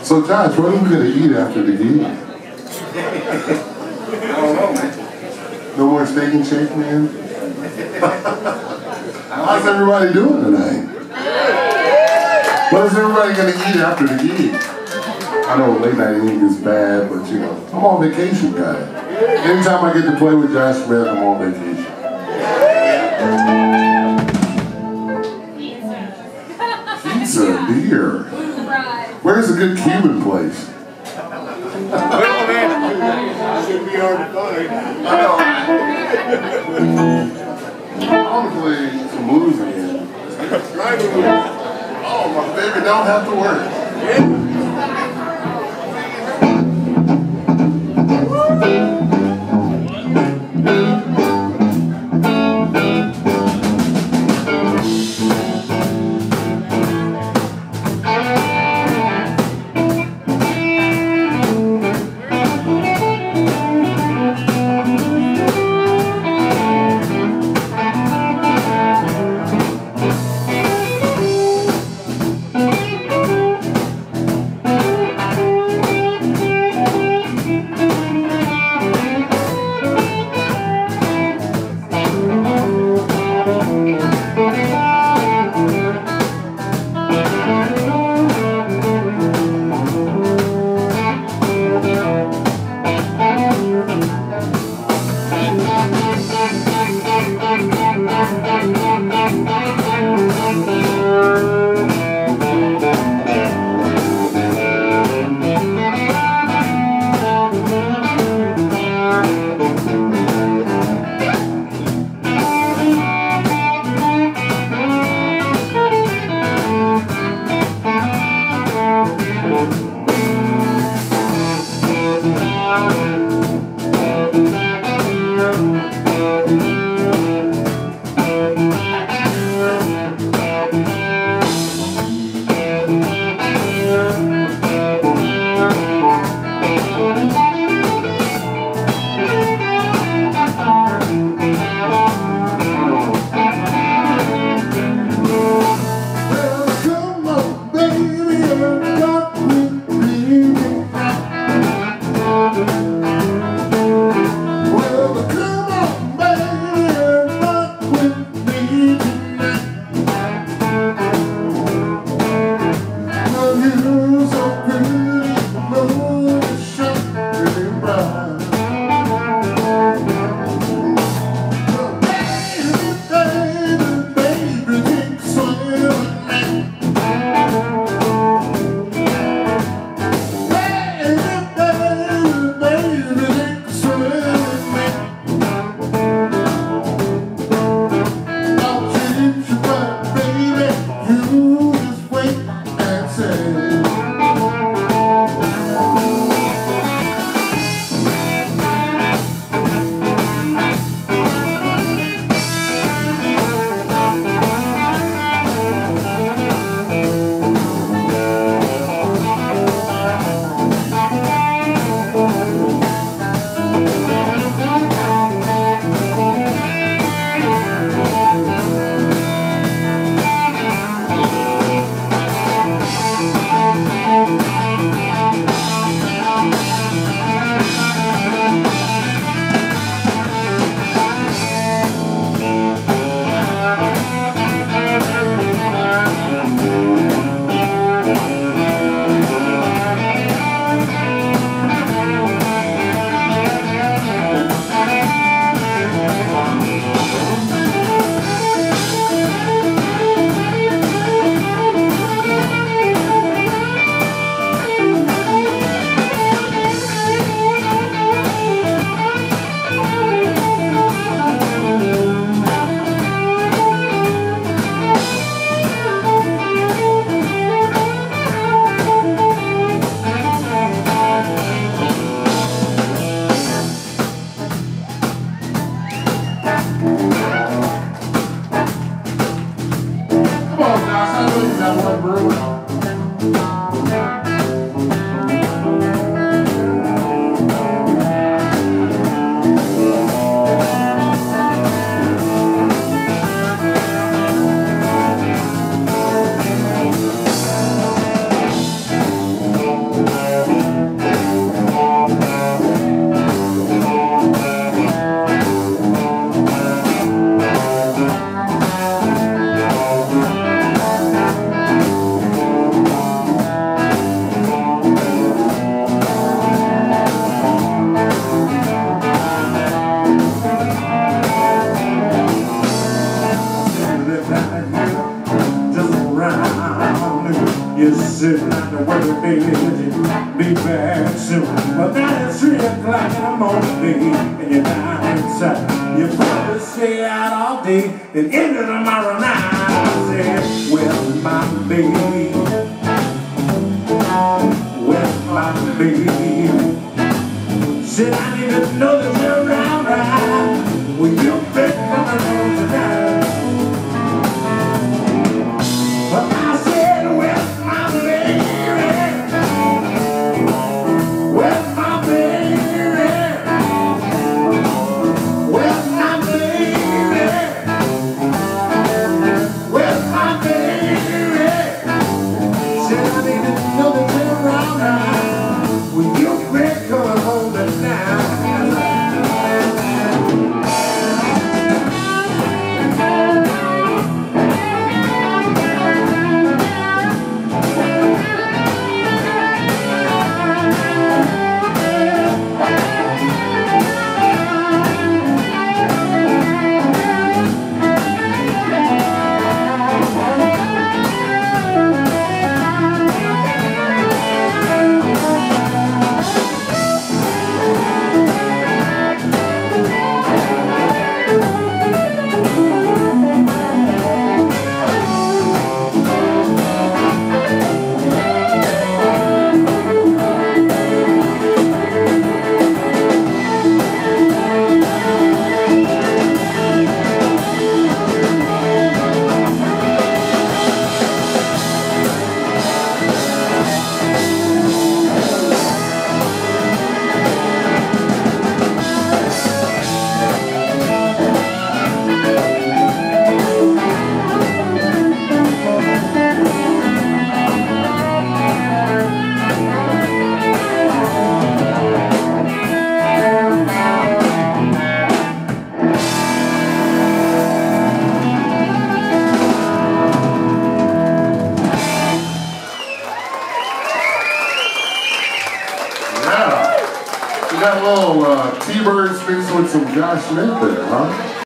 So Josh, what are we gonna eat after the gig? I don't know, man. No more steak and shake, man? How's everybody doing tonight? What is everybody gonna eat after the gig? I know late night eating is bad, but you know, I'm on vacation, guys. Anytime I get to play with Josh Smith, I'm on vacation. Pizza, dear. Where's a good Cuban place? Well, man, it should be hard to find. I want to play some blues again. Oh, my baby don't have to work. You're sitting on the working bed, be back soon. But now it's 3 o'clock in the morning, and you're down inside. You probably stay out all day and into tomorrow night. I said, where's my baby? Where's my baby? Said I need to know that you're around, right? Well, you've been coming home tonight. But I said, where's my baby? Where's my baby? Where's my baby? Where's my baby? Said I need to know that you're around, right? Well, you've been coming home tonight. Got a little T-Bird mixed with some Josh Smith there, huh?